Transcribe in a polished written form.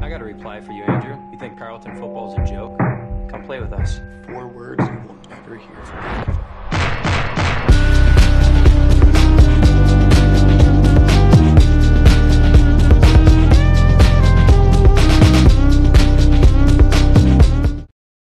I got a reply for you, Andrew. You think Carleton football's a joke? Come play with us. 4 words you will never hear from me.